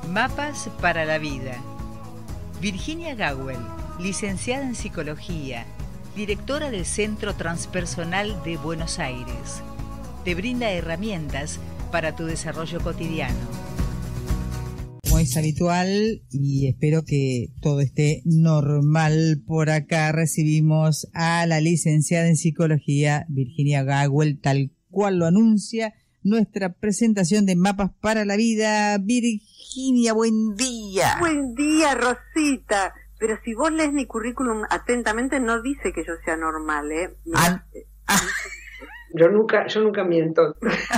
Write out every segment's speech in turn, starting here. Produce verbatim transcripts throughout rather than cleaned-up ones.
Mapas para la vida. Virginia Gawel, licenciada en Psicología, directora del Centro Transpersonal de Buenos Aires, te brinda herramientas para tu desarrollo cotidiano. Como es habitual, y espero que todo esté normal por acá, recibimos a la licenciada en Psicología, Virginia Gawel, tal cual lo anuncia nuestra presentación de Mapas para la Vida. Virginia, buen día. Buen día, Rosita. Pero si vos lees mi currículum atentamente, no dice que yo sea normal, ¿eh? Ah, ah. Yo nunca, yo nunca miento.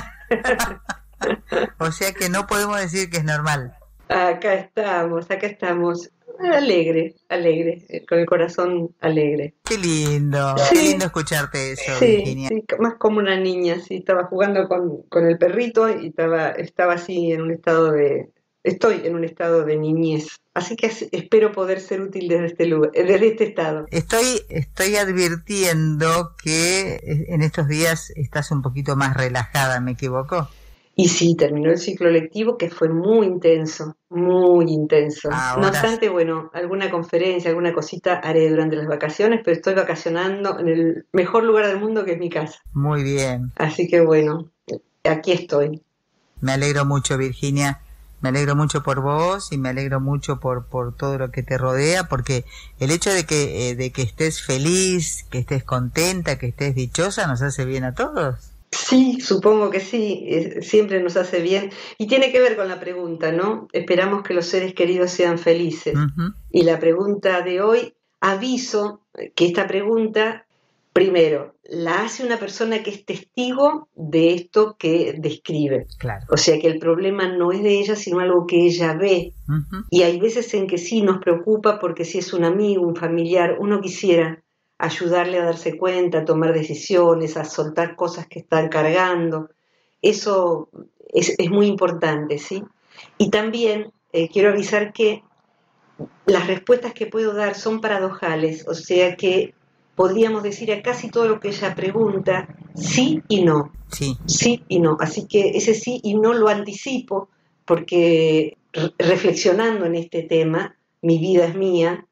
O sea que no podemos decir que es normal. Acá estamos, acá estamos. Alegre, alegre, con el corazón alegre. Qué lindo, sí, qué lindo escucharte eso, sí, Virginia. Sí, más como una niña, sí, estaba jugando con, con el perrito y estaba, estaba así en un estado de, estoy en un estado de niñez. Así que espero poder ser útil desde este lugar, desde este estado. Estoy, estoy advirtiendo que en estos días estás un poquito más relajada, ¿me equivoco? Y sí, terminó el ciclo lectivo, que fue muy intenso, muy intenso. Ahora... No obstante, bueno, alguna conferencia, alguna cosita haré durante las vacaciones, pero estoy vacacionando en el mejor lugar del mundo, que es mi casa. Muy bien. Así que bueno, aquí estoy. Me alegro mucho, Virginia. Me alegro mucho por vos y me alegro mucho por, por todo lo que te rodea, porque el hecho de que, eh, de que estés feliz, que estés contenta, que estés dichosa, nos hace bien a todos. Sí, supongo que sí, eh, siempre nos hace bien. Y tiene que ver con la pregunta, ¿no? Esperamos que los seres queridos sean felices. Uh-huh. Y la pregunta de hoy, aviso que esta pregunta, primero, la hace una persona que es testigo de esto que describe. Claro. O sea que el problema no es de ella, sino algo que ella ve. Uh-huh. Y hay veces en que sí nos preocupa, porque si es un amigo, un familiar, uno quisiera ayudarle a darse cuenta, a tomar decisiones, a soltar cosas que están cargando. Eso es, es muy importante, ¿sí? Y también eh, quiero avisar que las respuestas que puedo dar son paradojales, o sea que podríamos decir a casi todo lo que ella pregunta sí y no. Sí. Sí y no. Así que ese sí y no lo anticipo, porque re- reflexionando en este tema, mi vida es mía,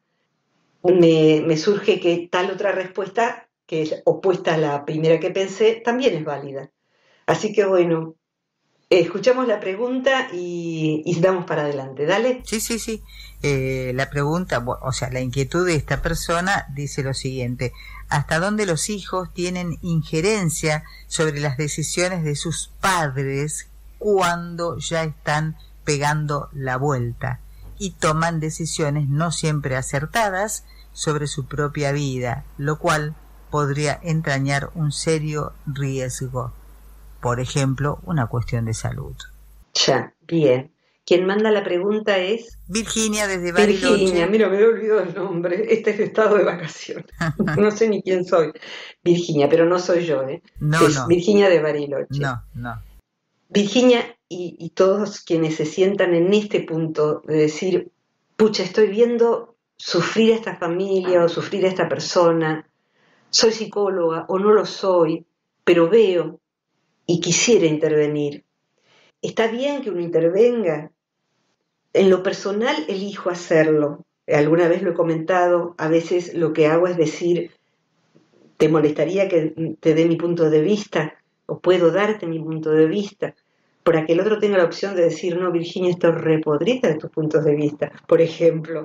Me, me surge que tal otra respuesta, que es opuesta a la primera que pensé, también es válida. Así que bueno, escuchamos la pregunta y, y damos para adelante. Dale. Sí, sí, sí. Eh, la pregunta, o sea, la inquietud de esta persona dice lo siguiente: ¿hasta dónde los hijos tienen injerencia sobre las decisiones de sus padres cuando ya están pegando la vuelta y toman decisiones no siempre acertadas sobre su propia vida, lo cual podría entrañar un serio riesgo? Por ejemplo, una cuestión de salud. Ya, bien. Quien manda la pregunta es Virginia desde Bariloche. Virginia, mira, me he olvidado el nombre. Este es el estado de vacaciones. No sé ni quién soy. Virginia, pero no soy yo, ¿eh? No, es no. Virginia de Bariloche. No, no. Virginia y, y todos quienes se sientan en este punto de decir, pucha, estoy viendo sufrir a esta familia o sufrir a esta persona, soy psicóloga o no lo soy, pero veo y quisiera intervenir. Está bien que uno intervenga. En lo personal elijo hacerlo. Alguna vez lo he comentado, a veces lo que hago es decir, ¿te molestaría que te dé mi punto de vista? ¿O puedo darte mi punto de vista? Para que el otro tenga la opción de decir, no, Virginia, esto es repodrita de tus puntos de vista, por ejemplo.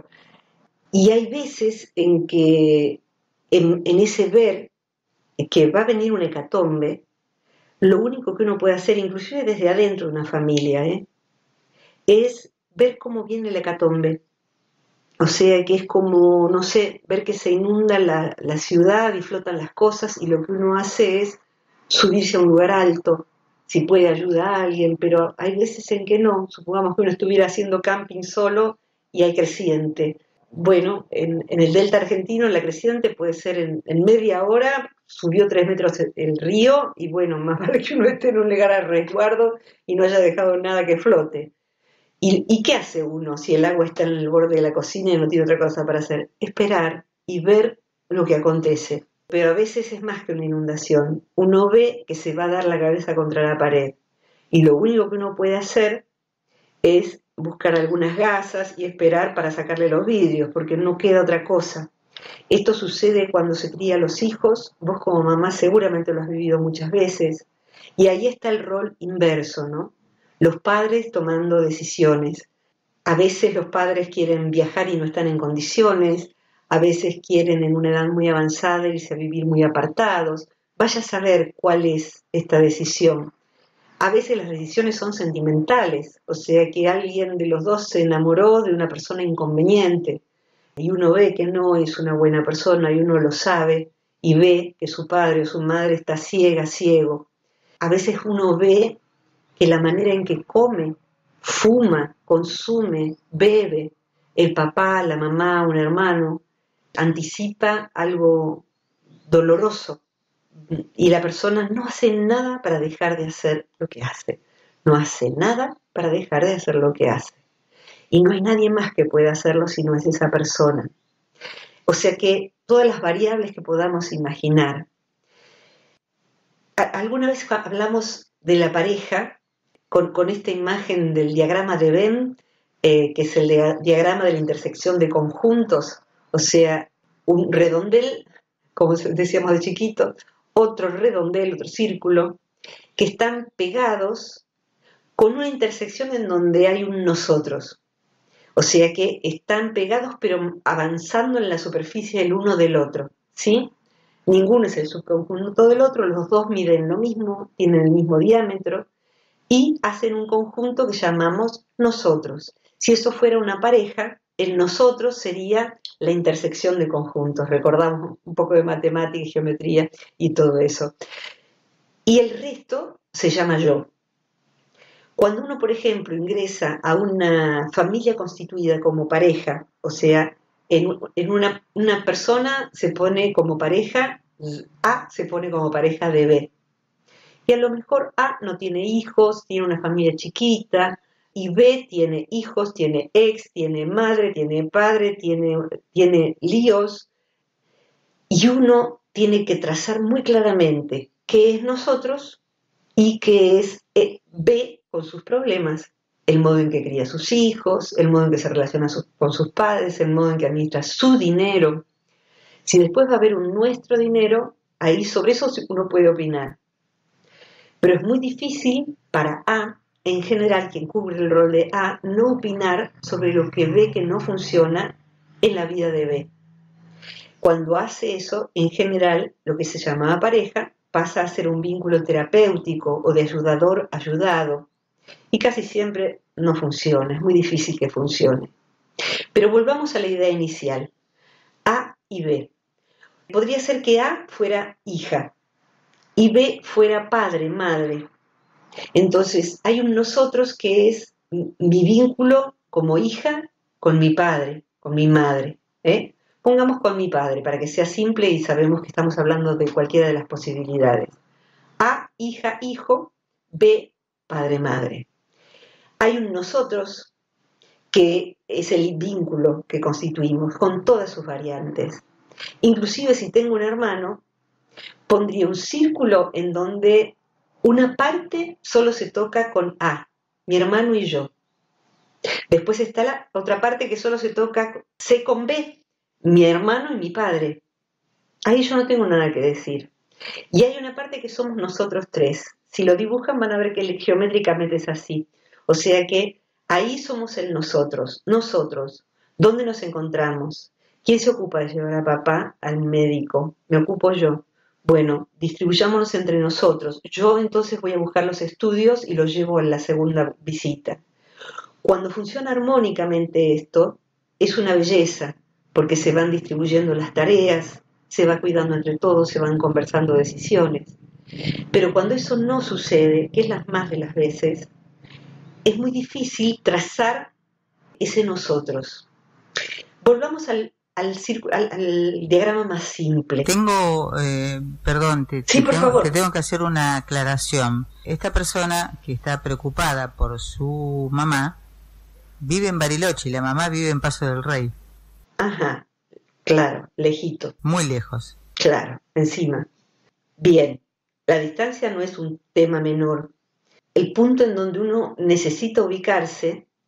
Y hay veces en que, en, en ese ver que va a venir una hecatombe, lo único que uno puede hacer, inclusive desde adentro de una familia, ¿eh? es ver cómo viene la hecatombe. O sea, que es como, no sé, ver que se inunda la, la ciudad y flotan las cosas, y lo que uno hace es subirse a un lugar alto, si puede ayuda a alguien, pero hay veces en que no. Supongamos que uno estuviera haciendo camping solo y hay creciente. Bueno, en, en el delta argentino la creciente puede ser en, en media hora, subió tres metros el río, y bueno, más vale que uno esté en un lugar a resguardo y no haya dejado nada que flote. ¿Y, ¿Y qué hace uno si el agua está en el borde de la cocina y no tiene otra cosa para hacer? Esperar y ver lo que acontece. Pero a veces es más que una inundación. Uno ve que se va a dar la cabeza contra la pared. Y lo único que uno puede hacer es buscar algunas gasas y esperar para sacarle los vidrios, porque no queda otra cosa. Esto sucede cuando se cría a los hijos, vos como mamá seguramente lo has vivido muchas veces, y ahí está el rol inverso, ¿no? Los padres tomando decisiones. A veces los padres quieren viajar y no están en condiciones, a veces quieren en una edad muy avanzada irse a vivir muy apartados. Vaya a saber cuál es esta decisión. A veces las decisiones son sentimentales, o sea que alguien de los dos se enamoró de una persona inconveniente y uno ve que no es una buena persona y uno lo sabe y ve que su padre o su madre está ciega, ciego. A veces uno ve que la manera en que come, fuma, consume, bebe, el papá, la mamá, un hermano, anticipa algo doloroso. Y la persona no hace nada para dejar de hacer lo que hace. No hace nada para dejar de hacer lo que hace. Y no hay nadie más que pueda hacerlo si no es esa persona. O sea que todas las variables que podamos imaginar. Alguna vez hablamos de la pareja con, con esta imagen del diagrama de Venn, eh, que es el de, diagrama de la intersección de conjuntos, o sea, un redondel, como decíamos de chiquito, otro redondel, otro círculo, que están pegados con una intersección en donde hay un nosotros. O sea que están pegados pero avanzando en la superficie el uno del otro, ¿sí? Ninguno es el subconjunto del otro, los dos miden lo mismo, tienen el mismo diámetro y hacen un conjunto que llamamos nosotros. Si eso fuera una pareja, el nosotros sería la intersección de conjuntos. Recordamos un poco de matemática y geometría y todo eso. Y el resto se llama yo. Cuando uno, por ejemplo, ingresa a una familia constituida como pareja, o sea, en, en una, una persona se pone como pareja, A se pone como pareja de B. Y a lo mejor A no tiene hijos, tiene una familia chiquita, y B tiene hijos, tiene ex, tiene madre, tiene padre, tiene, tiene líos, y uno tiene que trazar muy claramente qué es nosotros y qué es B con sus problemas, el modo en que cría a sus hijos, el modo en que se relaciona con sus padres, el modo en que administra su dinero. Si después va a haber un nuestro dinero, ahí sobre eso uno puede opinar. Pero es muy difícil para A, en general, quien cubre el rol de A, no opinar sobre lo que ve que no funciona en la vida de B. Cuando hace eso, en general, lo que se llamaba pareja pasa a ser un vínculo terapéutico o de ayudador-ayudado, y casi siempre no funciona, es muy difícil que funcione. Pero volvamos a la idea inicial, A y B. Podría ser que A fuera hija y B fuera padre, madre. Entonces hay un nosotros que es mi vínculo como hija con mi padre, con mi madre. ¿eh? Pongamos con mi padre para que sea simple y sabemos que estamos hablando de cualquiera de las posibilidades. A, hija, hijo, B, padre, madre. Hay un nosotros que es el vínculo que constituimos con todas sus variantes. Inclusive si tengo un hermano, pondría un círculo en donde una parte solo se toca con A, mi hermano y yo. Después está la otra parte que solo se toca C con B, mi hermano y mi padre. Ahí yo no tengo nada que decir. Y hay una parte que somos nosotros tres. Si lo dibujan van a ver que geométricamente es así. O sea que ahí somos el nosotros. Nosotros. ¿Dónde nos encontramos? ¿Quién se ocupa de llevar a papá al médico? Me ocupo yo. Bueno, distribuyámonos entre nosotros. Yo entonces voy a buscar los estudios y los llevo en la segunda visita. Cuando funciona armónicamente esto, es una belleza, porque se van distribuyendo las tareas, se va cuidando entre todos, se van conversando decisiones. Pero cuando eso no sucede, que es las más de las veces, es muy difícil trazar ese nosotros. Volvamos al, al, al, al diagrama más simple. Tengo, eh, perdón, te, sí, te, por tengo, favor. te tengo que hacer una aclaración. Esta persona que está preocupada por su mamá vive en Bariloche y la mamá vive en Paso del Rey. Ajá, claro, lejito. Muy lejos. Claro, encima. Bien, la distancia no es un tema menor. El punto en donde uno necesita ubicarse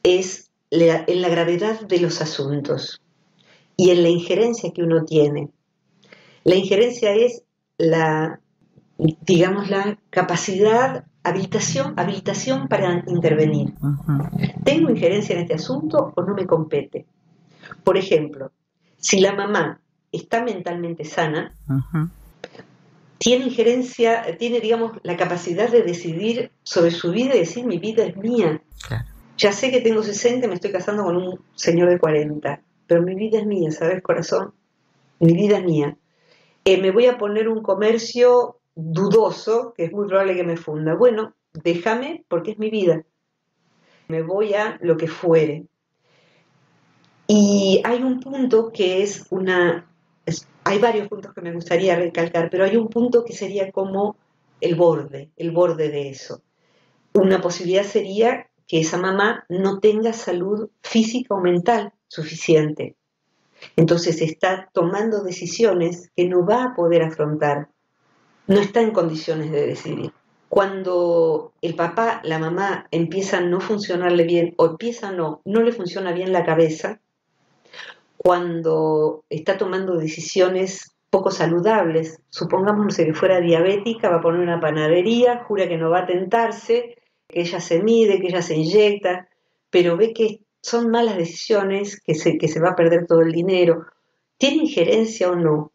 es la, en la gravedad de los asuntos y en la injerencia que uno tiene. La injerencia es la, digamos, la capacidad, habilitación, habilitación para intervenir. Uh-huh. ¿Tengo injerencia en este asunto o no me compete? Por ejemplo, si la mamá está mentalmente sana, uh-huh. tiene injerencia, tiene, digamos, la capacidad de decidir sobre su vida y decir, mi vida es mía. Claro. Ya sé que tengo sesenta y me estoy casando con un señor de cuarenta, pero mi vida es mía, ¿sabes, corazón? Mi vida es mía. Eh, me voy a poner un comercio dudoso, que es muy probable que me funda. Bueno, déjame porque es mi vida. Me voy a lo que fuere. Y hay un punto que es una... Es, hay varios puntos que me gustaría recalcar, pero hay un punto que sería como el borde, el borde de eso. Una posibilidad sería que esa mamá no tenga salud física o mental suficiente. Entonces está tomando decisiones que no va a poder afrontar. No está en condiciones de decidir. Cuando el papá, la mamá empieza a no funcionarle bien o empieza a no, no le funciona bien la cabeza, cuando está tomando decisiones poco saludables, supongamos, no sé, que fuera diabética, va a poner una panadería, jura que no va a tentarse, que ella se mide, que ella se inyecta, pero ve que son malas decisiones, que se, que se va a perder todo el dinero. ¿Tiene injerencia o no?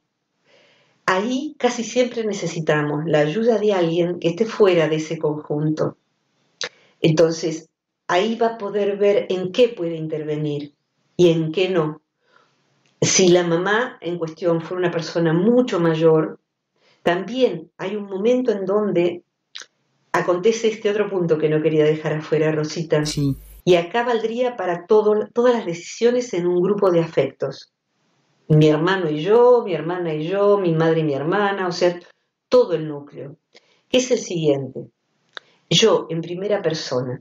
Ahí casi siempre necesitamos la ayuda de alguien que esté fuera de ese conjunto. Entonces, ahí va a poder ver en qué puede intervenir y en qué no. Si la mamá en cuestión fue una persona mucho mayor, también hay un momento en donde acontece este otro punto que no quería dejar afuera, Rosita. Sí. Y acá valdría para todo, todas las decisiones en un grupo de afectos. Mi hermano y yo, mi hermana y yo, mi madre y mi hermana, o sea, todo el núcleo. ¿Qué es el siguiente? Yo, en primera persona,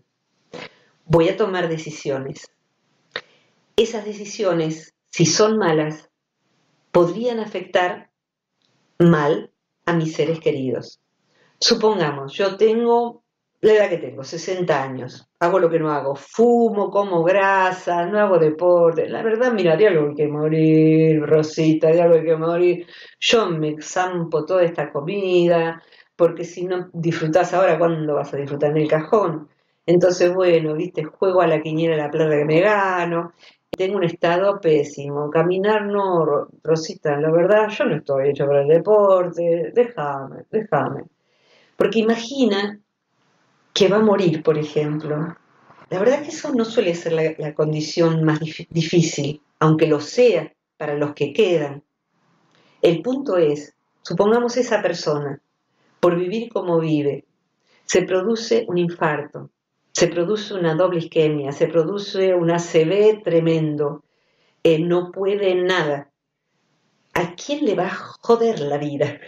voy a tomar decisiones. Esas decisiones, si son malas, podrían afectar mal a mis seres queridos. Supongamos, yo tengo la edad que tengo, sesenta años, hago lo que no hago, fumo, como grasa, no hago deporte. La verdad, mira, de algo hay que morir, Rosita, de algo hay que morir. Yo me zampo toda esta comida, porque si no disfrutás ahora, ¿cuándo vas a disfrutar? En el cajón. Entonces, bueno, viste, juego a la quiniela la plata que me gano. Tengo un estado pésimo, caminar no, Rosita, la verdad, yo no estoy hecho para el deporte, déjame, déjame. Porque imagina que va a morir, por ejemplo. La verdad que eso no suele ser la, la condición más dif- difícil, aunque lo sea para los que quedan. El punto es, supongamos esa persona, por vivir como vive, se produce un infarto, se produce una doble isquemia, se produce un A C V tremendo, eh, no puede nada. ¿A quién le va a joder la vida?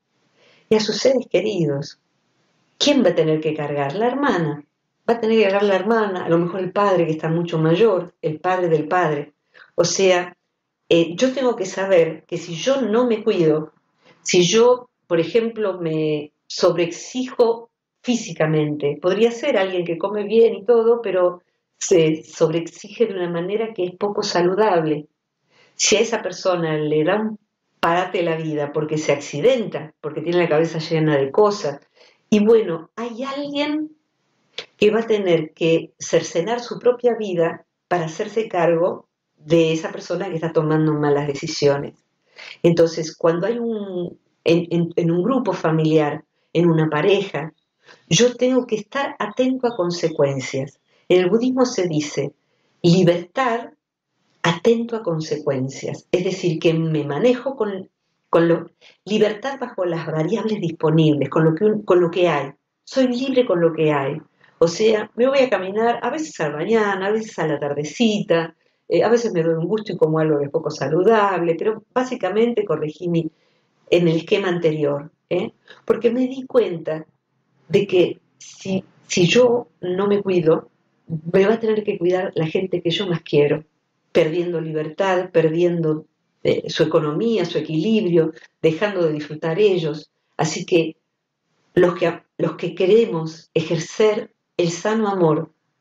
Y a sus seres queridos. ¿Quién va a tener que cargar? La hermana. Va a tener que cargar la hermana, a lo mejor el padre que está mucho mayor, el padre del padre. O sea, eh, yo tengo que saber que si yo no me cuido, si yo, por ejemplo, me sobreexijo físicamente, podría ser alguien que come bien y todo, pero se sobreexige de una manera que es poco saludable. Si a esa persona le da un parate la vida porque se accidenta, porque tiene la cabeza llena de cosas, y bueno, hay alguien que va a tener que cercenar su propia vida para hacerse cargo de esa persona que está tomando malas decisiones. Entonces, cuando hay un, en, en, en un grupo familiar, en una pareja, yo tengo que estar atento a consecuencias. En el budismo se dice, libertad atento a consecuencias. Es decir, que me manejo con, con lo, libertad bajo las variables disponibles, con lo, que, con lo que hay. Soy libre con lo que hay. O sea, me voy a caminar a veces a la mañana, a veces a la tardecita, eh, a veces me doy un gusto y como algo que es poco saludable, pero básicamente corregí mi, en el esquema anterior, ¿eh? Porque me di cuenta de que si, si yo no me cuido, me va a tener que cuidar la gente que yo más quiero, perdiendo libertad, perdiendo eh, su economía, su equilibrio, dejando de disfrutar ellos. Así que los que, los que queremos ejercer el sano amor,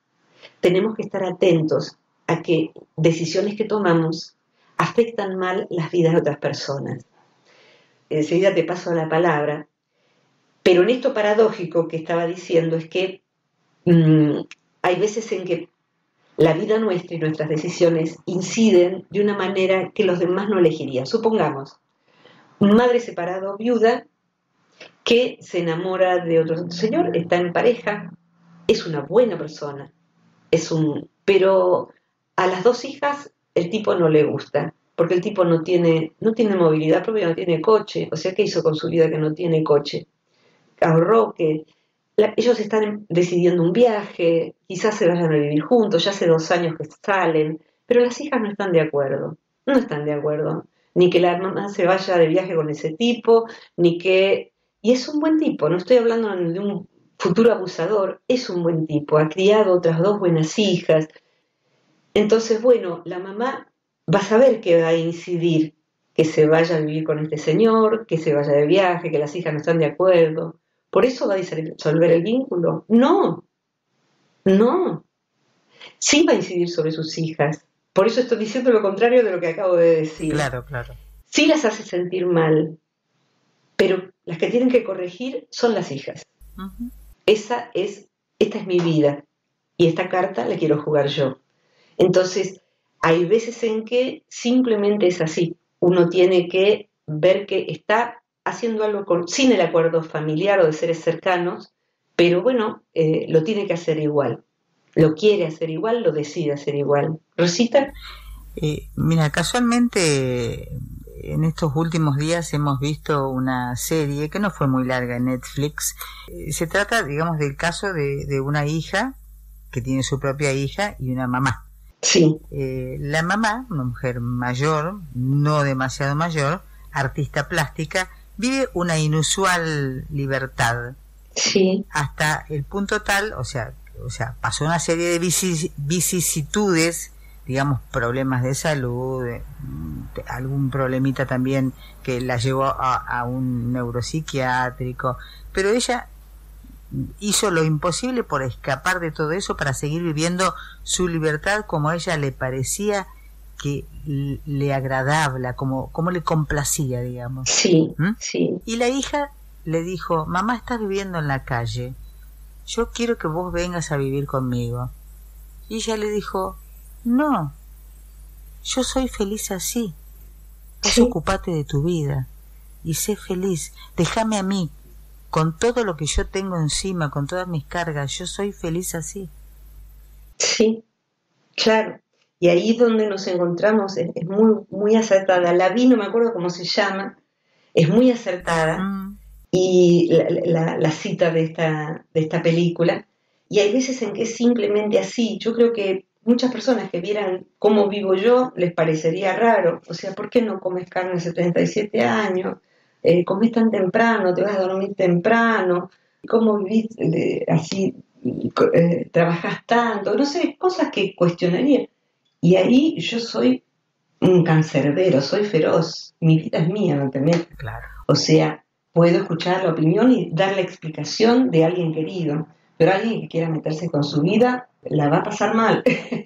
tenemos que estar atentos a que decisiones que tomamos afectan mal las vidas de otras personas. Enseguida te paso la palabra, pero en esto paradójico que estaba diciendo es que mmm, hay veces en que la vida nuestra y nuestras decisiones inciden de una manera que los demás no elegirían. Supongamos, madre separada o viuda que se enamora de otro señor, está en pareja, es una buena persona, es un, pero a las dos hijas el tipo no le gusta, porque el tipo no tiene, no tiene movilidad propia, no tiene coche, o sea, ¿qué hizo con su vida que no tiene coche? Ahorró que... La, ellos están decidiendo un viaje, quizás se vayan a vivir juntos, ya hace dos años que salen, pero las hijas no están de acuerdo, no están de acuerdo, ni que la mamá se vaya de viaje con ese tipo, ni que... Y es un buen tipo, no estoy hablando de un futuro abusador, es un buen tipo, ha criado otras dos buenas hijas. Entonces, bueno, la mamá va a saber que va a incidir, que se vaya a vivir con este señor, que se vaya de viaje, que las hijas no están de acuerdo. ¿Por eso va a disolver el vínculo? No, no. Sí va a incidir sobre sus hijas. Por eso estoy diciendo lo contrario de lo que acabo de decir. Claro, claro. Sí las hace sentir mal, pero las que tienen que corregir son las hijas. Uh-huh. Esa es, esta es mi vida y esta carta la quiero jugar yo. Entonces, hay veces en que simplemente es así. Uno tiene que ver que está haciendo algo con, sin el acuerdo familiar o de seres cercanos, pero bueno, eh, lo tiene que hacer igual. Lo quiere hacer igual, lo decide hacer igual. ¿Rosita? Eh, mira, casualmente en estos últimos días hemos visto una serie que no fue muy larga en Netflix. Eh, se trata, digamos, del caso de, de una hija que tiene su propia hija y una mamá. Sí. Eh, la mamá, una mujer mayor, no demasiado mayor, artista plástica, vive una inusual libertad. Sí. Hasta el punto tal, o sea, o sea, pasó una serie de vicis, vicisitudes, digamos, problemas de salud, de, de, algún problemita también que la llevó a, a un neuropsiquiátrico, pero ella hizo lo imposible por escapar de todo eso para seguir viviendo su libertad como a ella le parecía que le agradaba, como, como le complacía, digamos. Sí, ¿Mm? sí. Y la hija le dijo, mamá, estás viviendo en la calle, yo quiero que vos vengas a vivir conmigo. Y ella le dijo, no, yo soy feliz así, vos sí. Ocupate de tu vida y sé feliz, déjame a mí, con todo lo que yo tengo encima, con todas mis cargas, yo soy feliz así. Sí, claro. Y ahí es donde nos encontramos, es, es muy, muy acertada. La vi, no me acuerdo cómo se llama, es muy acertada. Mm. Y la, la, la cita de esta, de esta película. Y hay veces en que es simplemente así. Yo creo que muchas personas que vieran cómo vivo yo les parecería raro. O sea, ¿por qué no comes carne a setenta y siete años? Eh, ¿Comés tan temprano? ¿Te vas a dormir temprano? ¿Cómo vivís eh, así? Eh, ¿Trabajás tanto? No sé, cosas que cuestionaría. Y ahí yo soy un cancerbero, soy feroz. Mi vida es mía, ¿no entendés? Claro. O sea, puedo escuchar la opinión y dar la explicación de alguien querido, pero alguien que quiera meterse con su vida la va a pasar mal,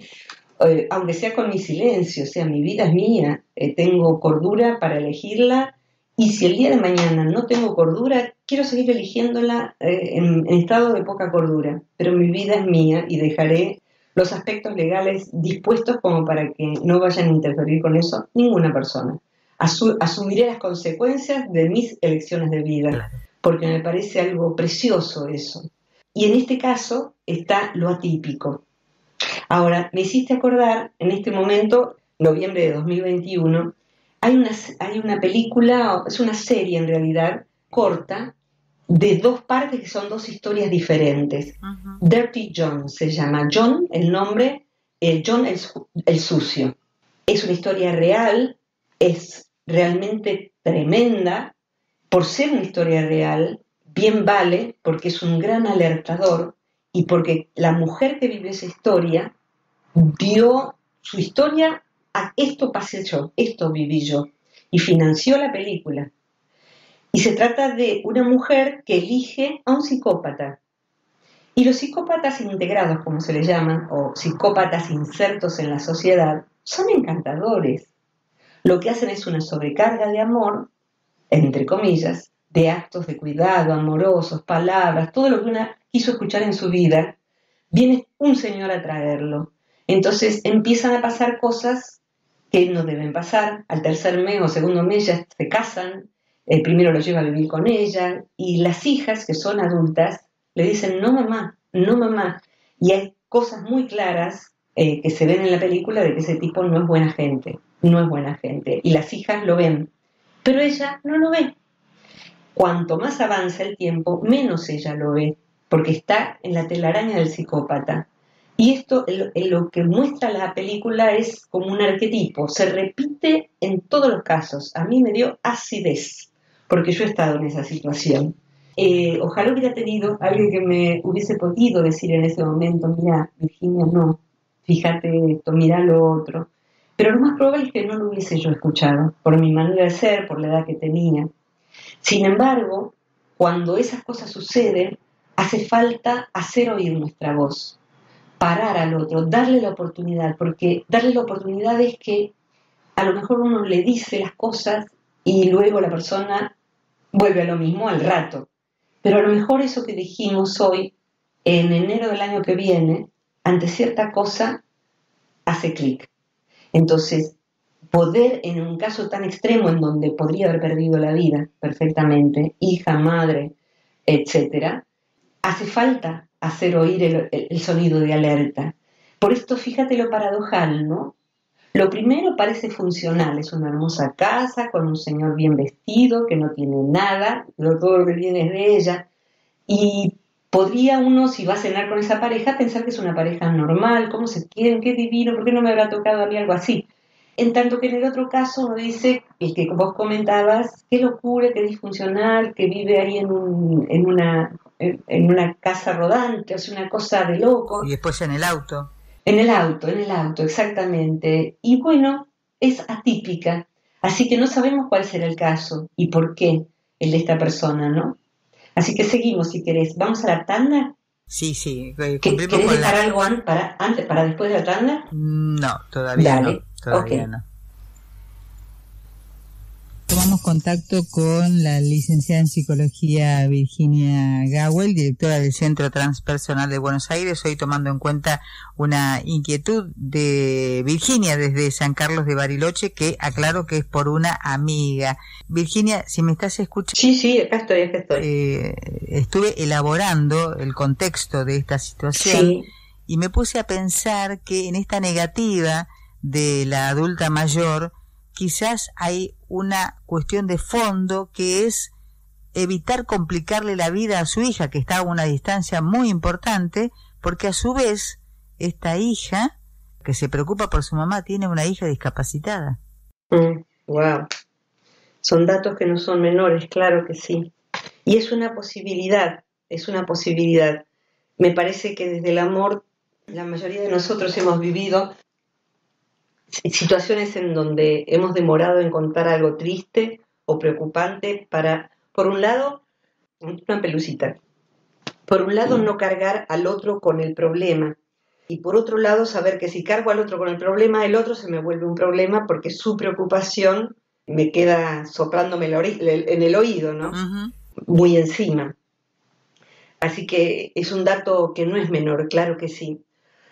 eh, aunque sea con mi silencio. O sea, mi vida es mía, eh, tengo cordura para elegirla, y si el día de mañana no tengo cordura, quiero seguir eligiéndola eh, en, en estado de poca cordura, pero mi vida es mía y dejaré los aspectos legales dispuestos como para que no vayan a interferir con eso ninguna persona. Asu- asumiré las consecuencias de mis elecciones de vida, claro, porque me parece algo precioso eso. Y en este caso está lo atípico. Ahora, me hiciste acordar, en este momento, noviembre de dos mil veintiuno, hay una, hay una película, es una serie en realidad, corta, de dos partes que son dos historias diferentes. Uh-huh. Dirty John se llama. John, el nombre, el John el, el sucio. Es una historia real, es realmente tremenda. Por ser una historia real, bien vale, porque es un gran alertador y porque la mujer que vivió esa historia dio su historia a esto pasé yo, esto viví yo, y financió la película. Y se trata de una mujer que elige a un psicópata Y los psicópatas integrados, como se les llama, o psicópatas insertos en la sociedad, son encantadores. Lo que hacen es una sobrecarga de amor, entre comillas, de actos de cuidado, amorosos, palabras, todo lo que una quiso escuchar en su vida, viene un señor a traerlo. Entonces empiezan a pasar cosas que no deben pasar. Al tercer mes o segundo mes ya se casan, el primero lo lleva a vivir con ella, y las hijas, que son adultas, le dicen, no mamá, no mamá. Y hay cosas muy claras eh, que se ven en la película de que ese tipo no es buena gente, no es buena gente. Y las hijas lo ven, pero ella no lo ve. Cuanto más avanza el tiempo, menos ella lo ve, porque está en la telaraña del psicópata. Y esto, en lo que muestra la película, es como un arquetipo, se repite en todos los casos. A mí me dio acidez, porque yo he estado en esa situación. Eh, ojalá hubiera tenido alguien que me hubiese podido decir en ese momento, mira, Virginia, no, fíjate esto, mira lo otro. Pero lo más probable es que no lo hubiese yo escuchado, por mi manera de ser, por la edad que tenía. Sin embargo, cuando esas cosas suceden, hace falta hacer oír nuestra voz, parar al otro, darle la oportunidad, porque darle la oportunidad es que a lo mejor uno le dice las cosas y luego la persona vuelve a lo mismo al rato. Pero a lo mejor eso que dijimos hoy, en enero del año que viene, ante cierta cosa, hace clic. Entonces, poder, en un caso tan extremo en donde podría haber perdido la vida perfectamente, hija, madre, etcétera, hace falta hacer oír el, el, el sonido de alerta. Por esto, fíjate lo paradojal, ¿no? Lo primero parece funcional, es una hermosa casa con un señor bien vestido que no tiene nada, pero todo lo que tiene es de ella, y podría uno, si va a cenar con esa pareja, pensar que es una pareja normal, cómo se quieren, qué divino, ¿por qué no me habrá tocado a mí algo así? En tanto que en el otro caso uno dice, el que vos comentabas, qué locura, qué disfuncional, que vive ahí en, un, en, una, en, en una casa rodante, o sea, una cosa de loco. Y después en el auto. En el auto, en el auto, exactamente. Y bueno, es atípica, así que no sabemos cuál será el caso y por qué el de esta persona, ¿no? Así que seguimos, si querés. ¿Vamos a la tanda? Sí, sí. ¿Querés dejar la... algo an- para, antes, para después de la tanda? No, todavía Dale. no. Todavía okay. no. Tomamos contacto con la licenciada en Psicología Virginia Gawel, directora del Centro Transpersonal de Buenos Aires, hoy tomando en cuenta una inquietud de Virginia desde San Carlos de Bariloche, que aclaro que es por una amiga. Virginia, si me estás escuchando... Sí, sí, acá estoy, acá estoy. Eh, estuve elaborando el contexto de esta situación sí. y me puse a pensar que en esta negativa de la adulta mayor quizás hay una cuestión de fondo que es evitar complicarle la vida a su hija, que está a una distancia muy importante, porque a su vez esta hija que se preocupa por su mamá tiene una hija discapacitada. Mm, wow. Son datos que no son menores, claro que sí. Y es una posibilidad, es una posibilidad. Me parece que desde el amor la mayoría de nosotros hemos vivido situaciones en donde hemos demorado en contar algo triste o preocupante para, por un lado, una pelucita, por un lado no cargar al otro con el problema y por otro lado saber que si cargo al otro con el problema, el otro se me vuelve un problema porque su preocupación me queda soplándome en el oído, ¿no? Uh-huh. Muy encima. Así que es un dato que no es menor, claro que sí.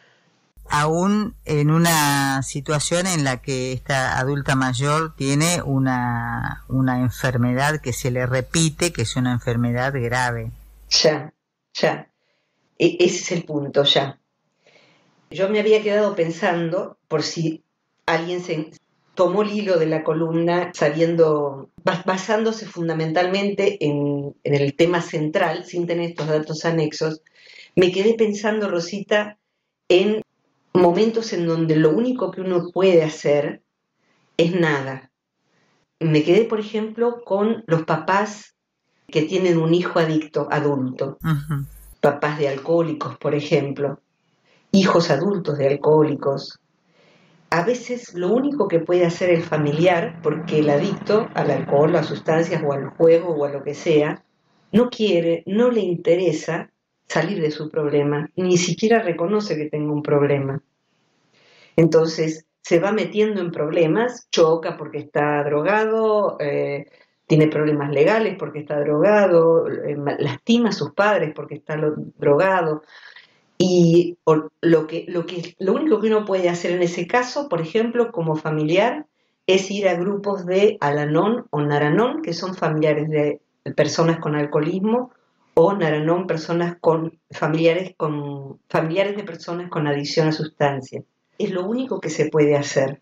Aún en una situación en la que esta adulta mayor tiene una, una enfermedad que se le repite, que es una enfermedad grave. Ya, ya. E- ese es el punto, ya. Yo me había quedado pensando, por si alguien se tomó el hilo de la columna sabiendo, basándose fundamentalmente en, en el tema central, sin tener estos datos anexos, me quedé pensando, Rosita, en momentos en donde lo único que uno puede hacer es nada. Me quedé, por ejemplo, con los papás que tienen un hijo adicto adulto, uh-huh. Papás de alcohólicos, por ejemplo, hijos adultos de alcohólicos. A veces lo único que puede hacer el familiar, porque el adicto al alcohol, a sustancias o al juego o a lo que sea, no quiere, no le interesa salir de su problema, ni siquiera reconoce que tenga un problema. Entonces se va metiendo en problemas, choca porque está drogado, eh, tiene problemas legales porque está drogado, eh, lastima a sus padres porque está lo, drogado. Y o, lo, que, lo, que, lo único que uno puede hacer en ese caso, por ejemplo, como familiar, es ir a grupos de Al-Anon o Nar-Anon, que son familiares de personas con alcoholismo, o Nar-Anon, personas con, familiares, con, familiares de personas con adicción a sustancias. Es lo único que se puede hacer.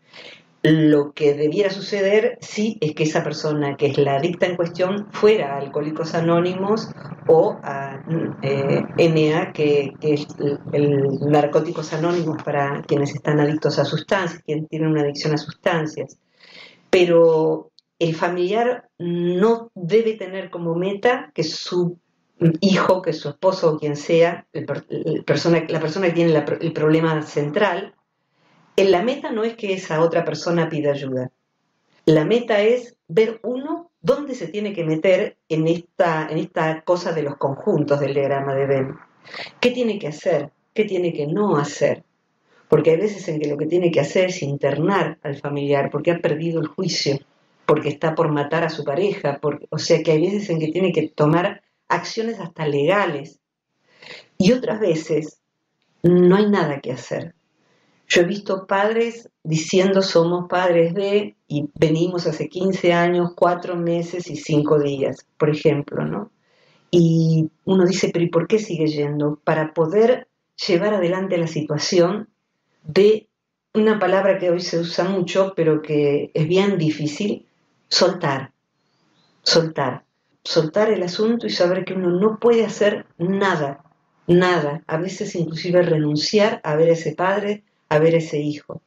Lo que debiera suceder, sí, es que esa persona que es la adicta en cuestión fuera a Alcohólicos Anónimos o a eh, N A, que, que es el, el Narcóticos Anónimos para quienes están adictos a sustancias, quienes tienen una adicción a sustancias. Pero el familiar no debe tener como meta que su hijo, que su esposo o quien sea, el, el persona, la persona que tiene la, el problema central, la meta no es que esa otra persona pida ayuda. La meta es ver uno dónde se tiene que meter en esta, en esta cosa de los conjuntos del diagrama de Venn. ¿Qué tiene que hacer? ¿Qué tiene que no hacer? Porque hay veces en que lo que tiene que hacer es internar al familiar porque ha perdido el juicio, porque está por matar a su pareja, porque, o sea que hay veces en que tiene que tomar acciones hasta legales. Y otras veces no hay nada que hacer. Yo he visto padres diciendo somos padres de, y venimos hace quince años, cuatro meses y cinco días, por ejemplo, ¿no? Y uno dice, pero ¿y por qué sigue yendo? Para poder llevar adelante la situación de una palabra que hoy se usa mucho, pero que es bien difícil, soltar, soltar, soltar el asunto y saber que uno no puede hacer nada, nada, a veces inclusive renunciar a ver a ese padre, a ver a ese hijo.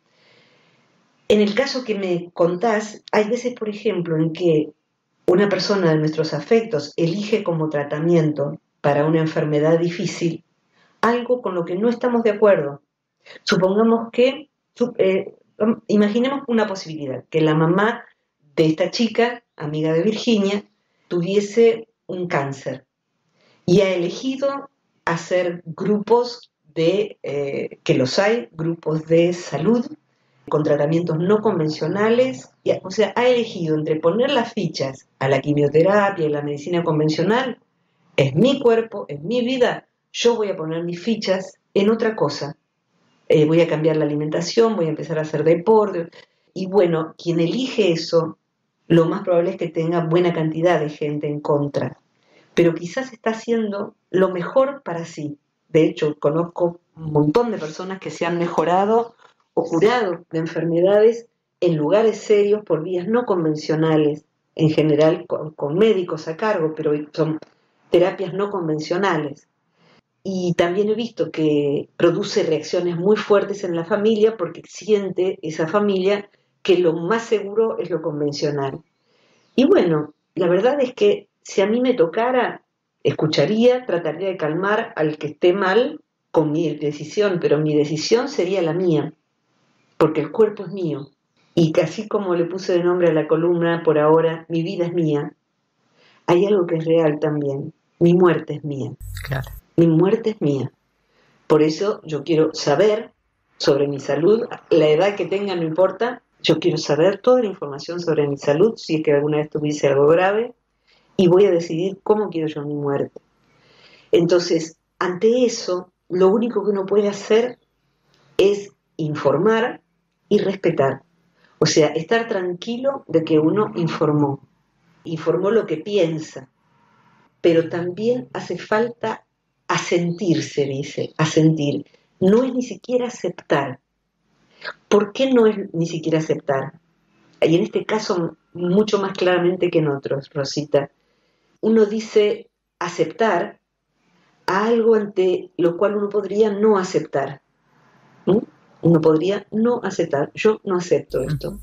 En el caso que me contás, hay veces, por ejemplo, en que una persona de nuestros afectos elige como tratamiento para una enfermedad difícil algo con lo que no estamos de acuerdo. Supongamos que, eh, imaginemos una posibilidad, que la mamá de esta chica, amiga de Virginia, tuviese un cáncer y ha elegido hacer grupos de, eh, que los hay, grupos de salud con tratamientos no convencionales, y, o sea, ha elegido entre poner las fichas a la quimioterapia y la medicina convencional, es mi cuerpo, es mi vida, yo voy a poner mis fichas en otra cosa, eh, voy a cambiar la alimentación, voy a empezar a hacer deporte, y bueno, quien elige eso, lo más probable es que tenga buena cantidad de gente en contra, pero quizás está haciendo lo mejor para sí. De hecho, conozco un montón de personas que se han mejorado o curado de enfermedades en lugares serios por vías no convencionales, en general con, con médicos a cargo, pero son terapias no convencionales. Y también he visto que produce reacciones muy fuertes en la familia porque siente esa familia que lo más seguro es lo convencional. Y bueno, la verdad es que si a mí me tocara, escucharía, trataría de calmar al que esté mal con mi decisión, pero mi decisión sería la mía, porque el cuerpo es mío. Y así como le puse de nombre a la columna por ahora, mi vida es mía, hay algo que es real también, mi muerte es mía. Claro. Mi muerte es mía. Por eso yo quiero saber sobre mi salud, la edad que tenga no importa, yo quiero saber toda la información sobre mi salud, si es que alguna vez tuviese algo grave, y voy a decidir cómo quiero yo mi muerte. Entonces, ante eso, lo único que uno puede hacer es informar y respetar. O sea, estar tranquilo de que uno informó, informó lo que piensa, pero también hace falta asentirse, dice, asentir. No es ni siquiera aceptar. ¿Por qué no es ni siquiera aceptar? Y en este caso, mucho más claramente que en otros, Rosita. Uno dice aceptar a algo ante lo cual uno podría no aceptar. ¿Mm? Uno podría no aceptar. Yo no acepto esto.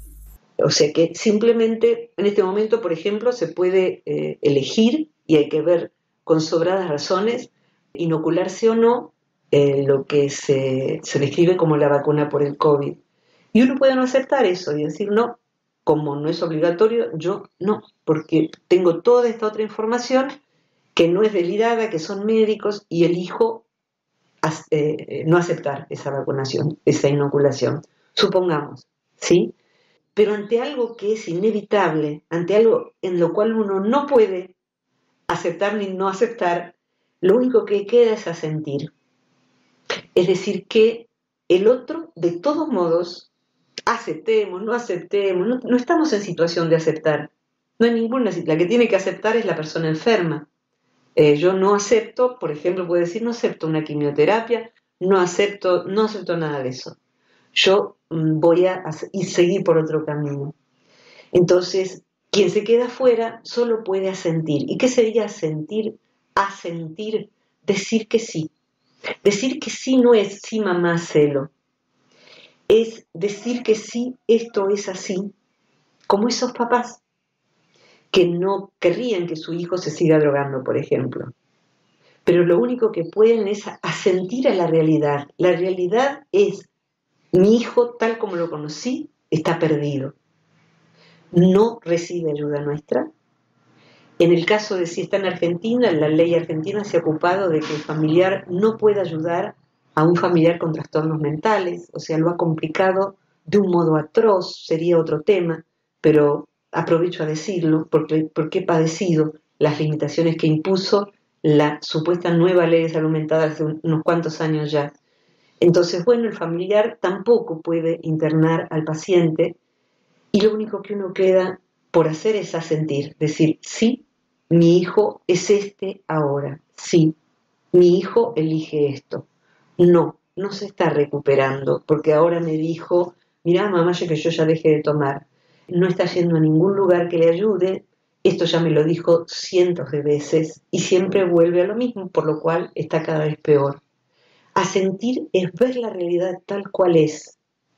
O sea que simplemente en este momento, por ejemplo, se puede eh, elegir y hay que ver con sobradas razones inocularse o no eh, lo que se, se describe como la vacuna por el COVID. Y uno puede no aceptar eso y decir no, como no es obligatorio, yo no, porque tengo toda esta otra información que no es delirada, que son médicos, y elijo eh, no aceptar esa vacunación, esa inoculación. Supongamos, ¿sí? Pero ante algo que es inevitable, ante algo en lo cual uno no puede aceptar ni no aceptar, lo único que queda es asentir. Es decir, que el otro, de todos modos, aceptemos, no aceptemos, no, no estamos en situación de aceptar. No hay ninguna, la que tiene que aceptar es la persona enferma. Eh, yo no acepto, por ejemplo, puedo decir, no acepto una quimioterapia, no acepto, no acepto nada de eso. Yo mm, voy a, a y seguir por otro camino. Entonces, quien se queda afuera solo puede asentir. ¿Y qué sería asentir? Asentir, decir que sí. Decir que sí no es sí mamá celo. Es decir que sí, esto es así, como esos papás que no querrían que su hijo se siga drogando, por ejemplo. Pero lo único que pueden es asentir a la realidad. La realidad es, mi hijo, tal como lo conocí, está perdido. No recibe ayuda nuestra. En el caso de si está en Argentina, la ley argentina se ha ocupado de que el familiar no pueda ayudar a un familiar con trastornos mentales, o sea, lo ha complicado de un modo atroz, sería otro tema, pero aprovecho a decirlo porque, porque he padecido las limitaciones que impuso la supuesta nueva ley de salud mental hace unos cuantos años ya. Entonces, bueno, el familiar tampoco puede internar al paciente y lo único que uno queda por hacer es asentir, decir, sí, mi hijo es este ahora, sí, mi hijo elige esto. No, no se está recuperando, porque ahora me dijo, mirá mamá, yo que yo ya dejé de tomar. No está yendo a ningún lugar que le ayude, esto ya me lo dijo cientos de veces y siempre vuelve a lo mismo, por lo cual está cada vez peor. Asentir es ver la realidad tal cual es,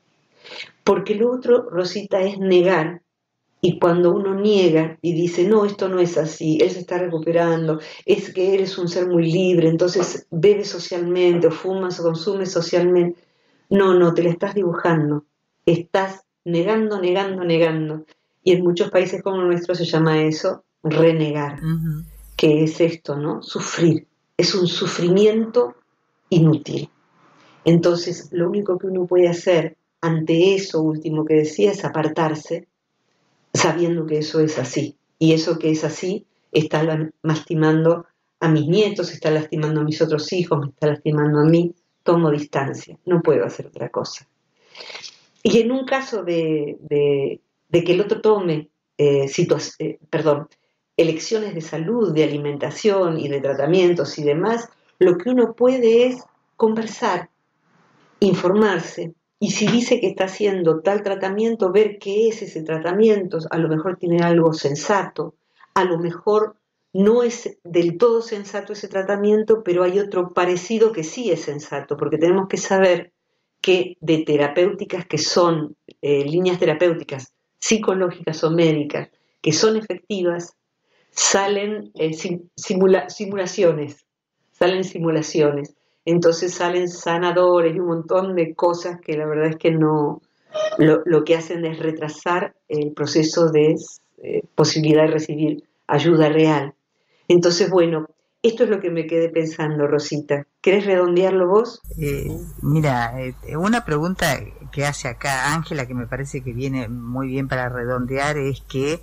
porque lo otro, Rosita, es negar. Y cuando uno niega y dice, no, esto no es así, él se está recuperando, es que él es un ser muy libre, entonces bebe socialmente, o fumas o consume socialmente. No, no, te la estás dibujando. Estás negando, negando, negando. Y en muchos países como el nuestro se llama eso renegar. Uh-huh. Que es esto, ¿no? Sufrir. Es un sufrimiento inútil. Entonces, lo único que uno puede hacer ante eso último que decía es apartarse, sabiendo que eso es así, y eso que es así está lastimando a mis nietos, está lastimando a mis otros hijos, me está lastimando a mí, tomo distancia, no puedo hacer otra cosa. Y en un caso de, de, de que el otro tome eh, situa- eh, perdón, elecciones de salud, de alimentación y de tratamientos y demás, lo que uno puede es conversar, informarse, y si dice que está haciendo tal tratamiento, ver qué es ese tratamiento, a lo mejor tiene algo sensato, a lo mejor no es del todo sensato ese tratamiento, pero hay otro parecido que sí es sensato, porque tenemos que saber que de terapéuticas que son eh, líneas terapéuticas psicológicas o médicas, que son efectivas, salen eh, sim- simula- simulaciones, salen simulaciones. Entonces salen sanadores y un montón de cosas que la verdad es que no, lo, lo que hacen es retrasar el proceso de eh, posibilidad de recibir ayuda real. Entonces, bueno, esto es lo que me quedé pensando, Rosita. ¿Querés redondearlo vos? Eh, mira, eh, una pregunta que hace acá Ángela, que me parece que viene muy bien para redondear, es que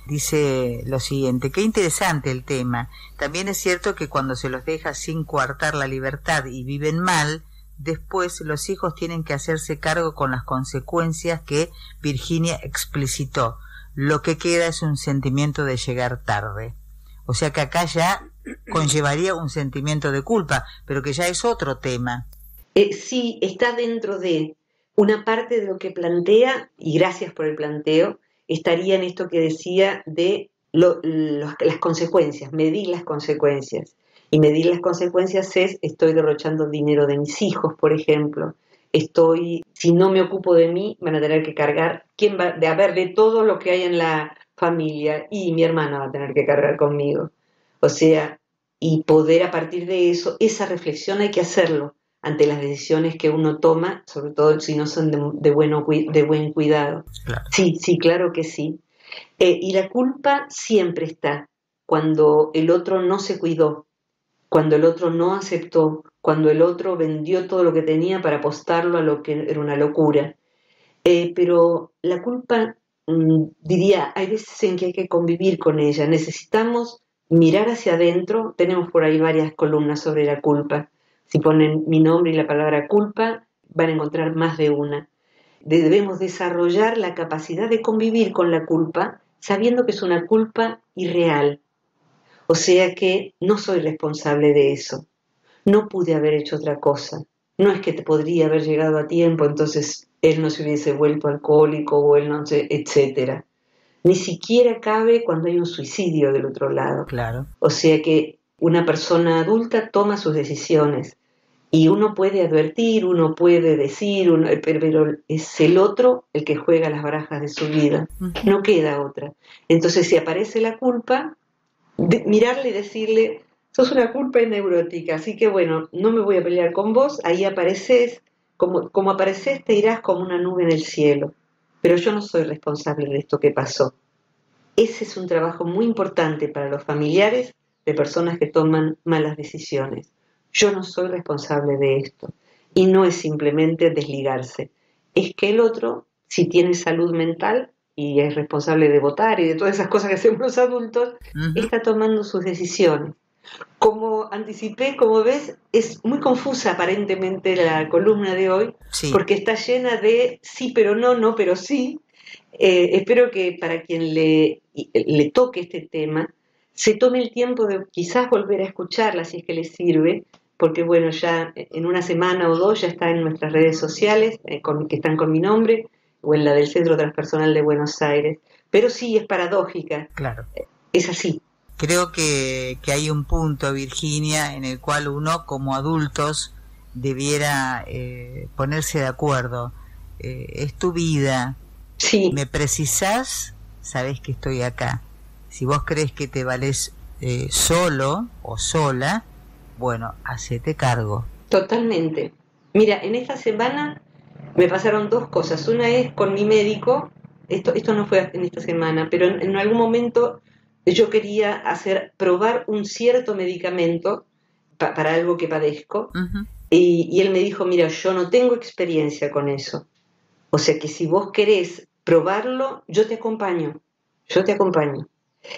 dice lo siguiente: qué interesante el tema. También es cierto que cuando se los deja sin coartar la libertad y viven mal, después los hijos tienen que hacerse cargo con las consecuencias que Virginia explicitó. Lo que queda es un sentimiento de llegar tarde. O sea que acá ya conllevaría un sentimiento de culpa, pero que ya es otro tema. Eh, sí, está dentro de una parte de lo que plantea, y gracias por el planteo, estaría en esto que decía de lo, lo, las consecuencias, medir las consecuencias. Y medir las consecuencias es, estoy derrochando dinero de mis hijos, por ejemplo. Estoy, si no me ocupo de mí, van a tener que cargar, ¿quién va? De haber de todo lo que hay en la familia, y mi hermana va a tener que cargar conmigo. O sea, y poder a partir de eso, esa reflexión hay que hacerlo ante las decisiones que uno toma, sobre todo si no son de, de, bueno, de buen cuidado. Claro. Sí, sí, claro que sí. Eh, y la culpa siempre está. cuando el otro no se cuidó, cuando el otro no aceptó, cuando el otro vendió todo lo que tenía para apostarlo a lo que era una locura. Eh, pero la culpa, mmm, diría, hay veces en que hay que convivir con ella. Necesitamos mirar hacia adentro. Tenemos por ahí varias columnas sobre la culpa. Si ponen mi nombre y la palabra culpa, van a encontrar más de una. Debemos desarrollar la capacidad de convivir con la culpa, sabiendo que es una culpa irreal. O sea que no soy responsable de eso. No pude haber hecho otra cosa. No es que te podría haber llegado a tiempo, entonces él no se hubiese vuelto alcohólico o él no sé, etcétera. Ni siquiera cabe cuando hay un suicidio del otro lado. Claro. O sea que una persona adulta toma sus decisiones y uno puede advertir, uno puede decir, uno, pero, pero es el otro el que juega las barajas de su vida. Uh-huh. No queda otra. Entonces, si aparece la culpa, de, mirarle y decirle, sos una culpa neurótica, así que bueno, no me voy a pelear con vos, ahí apareces, como, como apareces te irás como una nube en el cielo, pero yo no soy responsable de esto que pasó. Ese es un trabajo muy importante para los familiares de personas que toman malas decisiones. Yo no soy responsable de esto. Y no es simplemente desligarse. Es que el otro, si tiene salud mental y es responsable de votar y de todas esas cosas que hacemos los adultos, uh-huh. está tomando sus decisiones. Como anticipé, como ves, es muy confusa aparentemente la columna de hoy, sí. porque está llena de sí pero no, no pero sí. Eh, espero que para quien le, le toque este tema, se tome el tiempo de quizás volver a escucharla si es que le sirve, porque bueno, ya en una semana o dos ya está en nuestras redes sociales, eh, con, que están con mi nombre, o en la del Centro Transpersonal de Buenos Aires, pero sí es paradójica, claro. Es así. Creo que, que hay un punto, Virginia, en el cual uno como adultos debiera eh, ponerse de acuerdo. Eh, es tu vida. Sí. Me precisás, sabés que estoy acá. Si vos crees que te valés eh, solo o sola, bueno, hacete cargo. Totalmente. Mira, en esta semana me pasaron dos cosas. Una es con mi médico, esto, esto no fue en esta semana, pero en, en algún momento yo quería hacer, probar un cierto medicamento pa, para algo que padezco, uh-huh. y, y él me dijo, mira, yo no tengo experiencia con eso. O sea que si vos querés probarlo, yo te acompaño, yo te acompaño.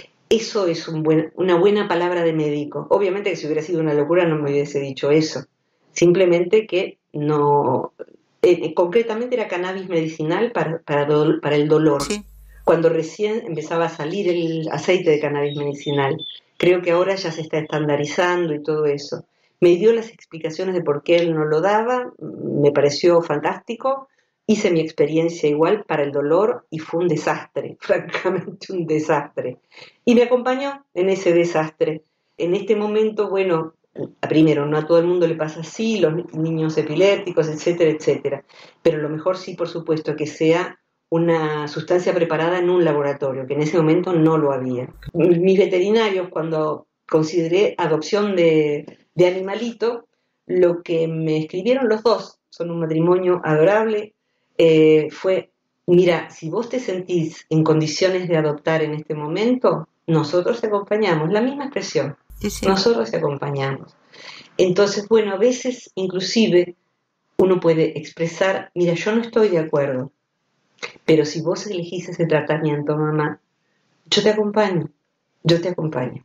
Eso es un buen, una buena palabra de médico. Obviamente que si hubiera sido una locura no me hubiese dicho eso. Simplemente que no... Eh, concretamente era cannabis medicinal para, para, do, para el dolor. Sí. Cuando recién empezaba a salir el aceite de cannabis medicinal. Creo que ahora ya se está estandarizando y todo eso. Me dio las explicaciones de por qué él no lo daba, me pareció fantástico. Hice mi experiencia igual para el dolor y fue un desastre, francamente un desastre. Y me acompañó en ese desastre. En este momento, bueno, primero, no a todo el mundo le pasa así, los niños epilépticos, etcétera, etcétera. Pero lo mejor sí, por supuesto, que sea una sustancia preparada en un laboratorio, que en ese momento no lo había. Mis veterinarios, cuando consideré adopción de, de animalito, lo que me escribieron los dos, son un matrimonio adorable, Eh, fue, mira, si vos te sentís en condiciones de adoptar en este momento, nosotros te acompañamos, la misma expresión, sí, sí. Nosotros te acompañamos. Entonces, bueno, a veces inclusive uno puede expresar, mira, yo no estoy de acuerdo, pero si vos elegís ese tratamiento, mamá, yo te acompaño, yo te acompaño.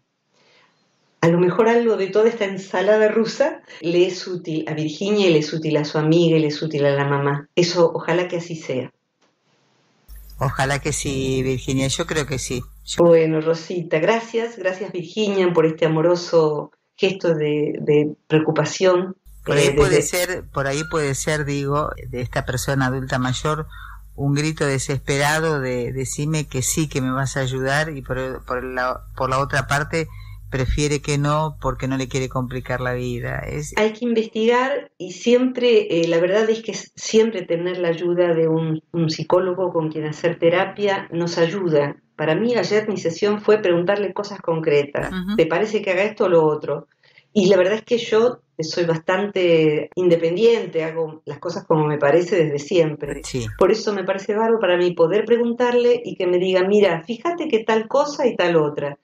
A lo mejor algo de toda esta ensalada rusa le es útil a Virginia y le es útil a su amiga y le es útil a la mamá. Eso, ojalá que así sea. Ojalá que sí, Virginia, yo creo que sí. Yo... Bueno, Rosita, gracias, gracias Virginia por este amoroso gesto de, de preocupación. Por ahí eh, puede desde... ser, por ahí puede ser, digo, de esta persona adulta mayor, un grito desesperado de decime que sí, que me vas a ayudar, y por, por, la, por la otra parte prefiere que no porque no le quiere complicar la vida. Es... Hay que investigar y siempre, eh, la verdad es que siempre tener la ayuda de un, un psicólogo con quien hacer terapia nos ayuda. Para mí ayer mi sesión fue preguntarle cosas concretas. Uh-huh. ¿Te parece que haga esto o lo otro? Y la verdad es que yo soy bastante independiente, hago las cosas como me parece desde siempre. Sí. Por eso me parece bárbaro para mí poder preguntarle y que me diga, mira, fíjate que tal cosa y tal otra.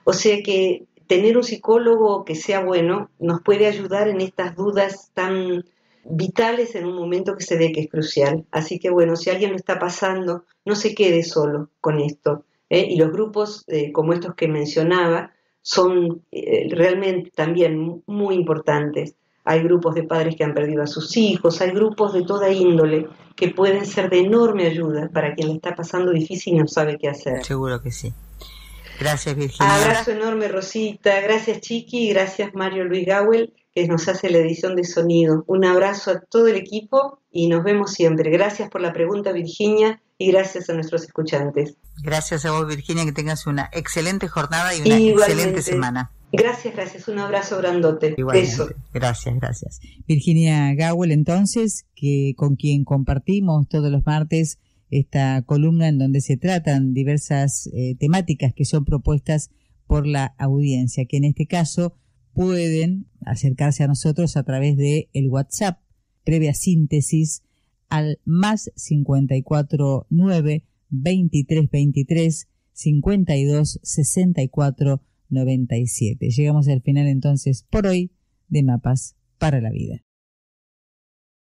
O sea que tener un psicólogo que sea bueno nos puede ayudar en estas dudas tan vitales en un momento que se ve que es crucial. Así que bueno, si alguien lo está pasando, no se quede solo con esto. ¿eh? Y los grupos eh, como estos que mencionaba son eh, realmente también muy importantes. Hay grupos de padres que han perdido a sus hijos, hay grupos de toda índole que pueden ser de enorme ayuda para quien le está pasando difícil y no sabe qué hacer. Seguro que sí. Gracias, Virginia. Abrazo enorme, Rosita. Gracias, Chiqui. Gracias, Mario Luis Gawel, que nos hace la edición de sonido. Un abrazo a todo el equipo y nos vemos siempre. Gracias por la pregunta, Virginia, y gracias a nuestros escuchantes. Gracias a vos, Virginia, que tengas una excelente jornada y una Igualmente. excelente semana. Gracias, gracias. Un abrazo grandote. Igualmente. Beso. Gracias, gracias. Virginia Gawel, entonces, que con quien compartimos todos los martes esta columna en donde se tratan diversas eh, temáticas que son propuestas por la audiencia, que en este caso pueden acercarse a nosotros a través de el WhatsApp, previa síntesis, al más cincuenta y cuatro nueve veintitrés veintitrés cincuenta y dos sesenta y cuatro noventa y siete. Llegamos al final entonces por hoy de Mapas para la Vida.